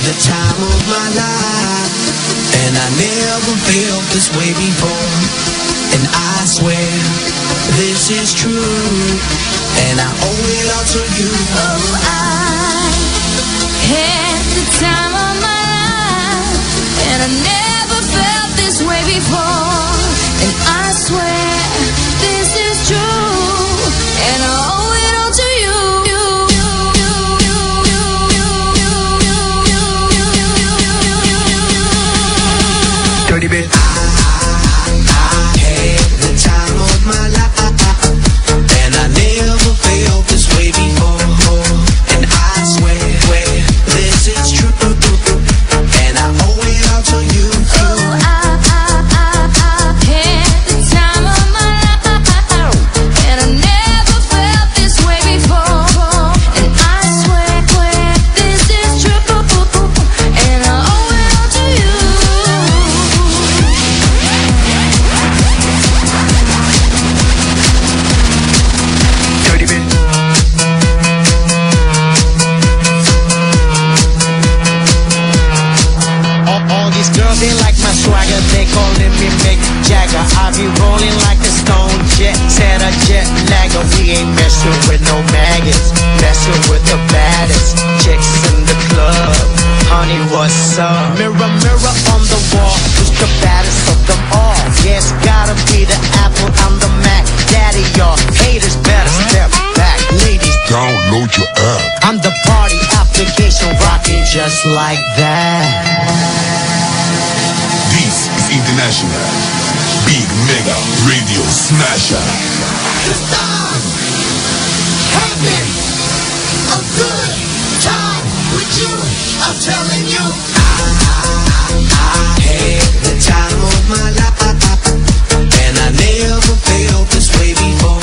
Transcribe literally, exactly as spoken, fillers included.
the time of my life, and I never felt this way before. And I swear this is true, and I owe it all to you. Oh, I had the time of my life, and I never felt this way before. And I swear this is true, and I owe it all to you. Dirty bit. I, I, I had the time of my life, and I never felt this way before. And I swear, swear this is true, and I owe it all to you. Oh, I, I, I, I had the time of my life, and I never felt this way before. And I swear, swear this is true, and I owe it all to you. Dirty bit. All, all these girls, they like my swagger. They calling me Mick Jagger. I be rolling like a stone jet, set a jet lagger. We ain't messing with no maggots, messing with the baddest chicks in the club. Honey, what's up? Mirror, mirror on the wall, who's the baddest of them all? Yeah, it's gotta be the Apple, I'm the Mac. Daddy, y'all haters better step back. Ladies, Download your app. I'm the party application rocking just like that. This is International Big Mega Radio Smasher. The song having a good time with you. I'm telling you, I, I, I had the time of my life, and I never felt this way before.